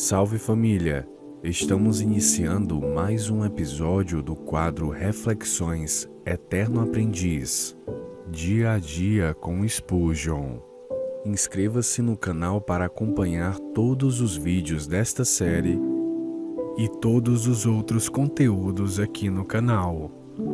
Salve família! Estamos iniciando mais um episódio do quadro Reflexões Eterno Aprendiz, dia a dia com Spurgeon. Inscreva-se no canal para acompanhar todos os vídeos desta série e todos os outros conteúdos aqui no canal.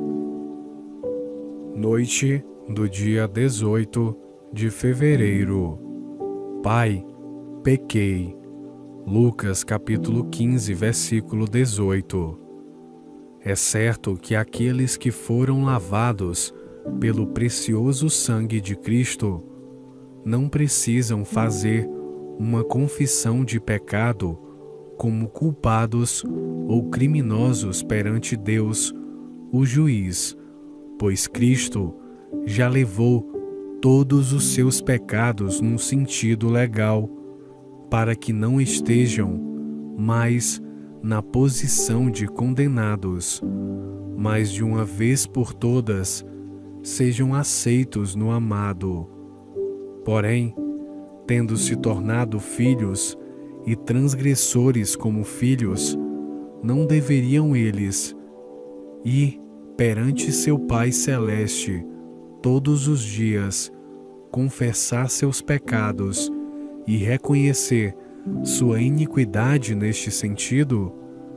Noite do dia 18 de fevereiro. Pai, pequei. Lucas capítulo 15, versículo 18. É certo que aqueles que foram lavados pelo precioso sangue de Cristo não precisam fazer uma confissão de pecado como culpados ou criminosos perante Deus, o juiz, pois Cristo já levou todos os seus pecados num sentido legal, para que não estejam mais na posição de condenados, mas de uma vez por todas sejam aceitos no amado. Porém, tendo se tornado filhos e transgressores como filhos, não deveriam eles ir perante seu Pai Celeste todos os dias, confessar seus pecados e reconhecer sua iniquidade neste sentido?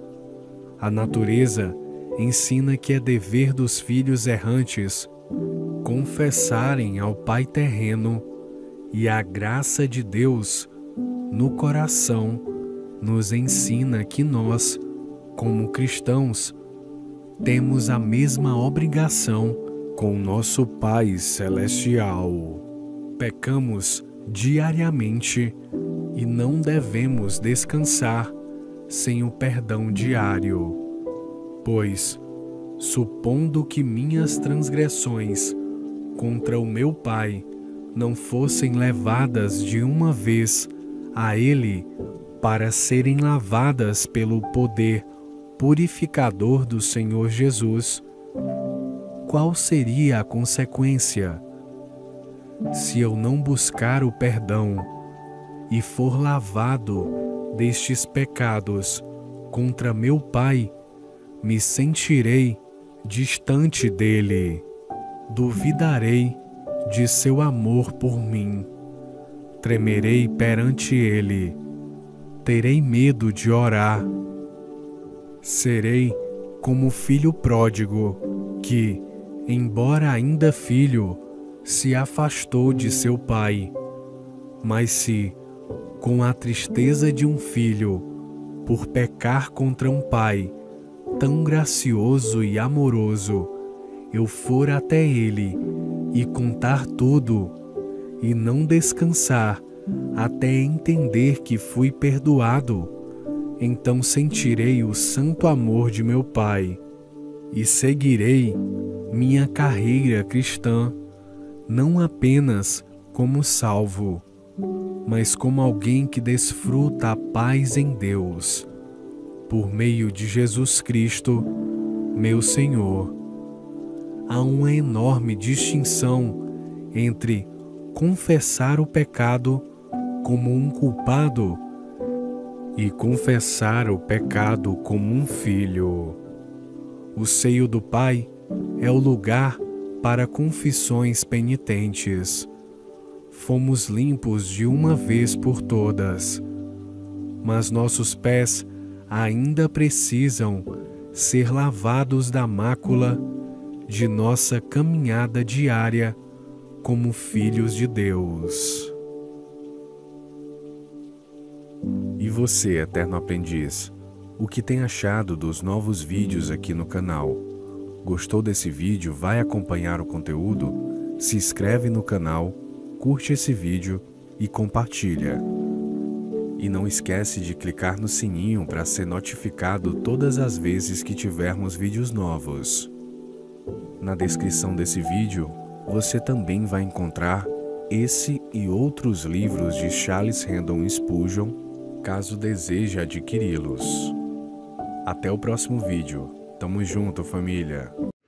A natureza ensina que é dever dos filhos errantes confessarem ao Pai terreno, e a graça de Deus no coração nos ensina que nós, como cristãos, temos a mesma obrigação com nosso Pai Celestial. Pecamos diariamente e não devemos descansar sem o perdão diário, pois, supondo que minhas transgressões contra o meu Pai não fossem levadas de uma vez a Ele para serem lavadas pelo poder purificador do Senhor Jesus, qual seria a consequência? Se eu não buscar o perdão e for lavado destes pecados contra meu Pai, me sentirei distante dele, duvidarei de seu amor por mim, tremerei perante ele, terei medo de orar, serei como o filho pródigo que, embora ainda filho, se afastou de seu pai. Mas se, com a tristeza de um filho, por pecar contra um pai tão gracioso e amoroso, eu for até ele e contar tudo, e não descansar até entender que fui perdoado, então sentirei o santo amor de meu Pai e seguirei minha carreira cristã, não apenas como salvo, mas como alguém que desfruta a paz em Deus, por meio de Jesus Cristo, meu Senhor. Há uma enorme distinção entre confessar o pecado como um culpado e confessar o pecado como um filho. O seio do Pai é o lugar para confissões penitentes. Fomos limpos de uma vez por todas, mas nossos pés ainda precisam ser lavados da mácula de nossa caminhada diária como filhos de Deus. E você, eterno aprendiz, o que tem achado dos novos vídeos aqui no canal? Gostou desse vídeo? Vai acompanhar o conteúdo? Se inscreve no canal, curte esse vídeo e compartilha. E não esquece de clicar no sininho para ser notificado todas as vezes que tivermos vídeos novos. Na descrição desse vídeo, você também vai encontrar esse e outros livros de Charles Haddon Spurgeon, caso deseje adquiri-los. Até o próximo vídeo. Tamo junto, família!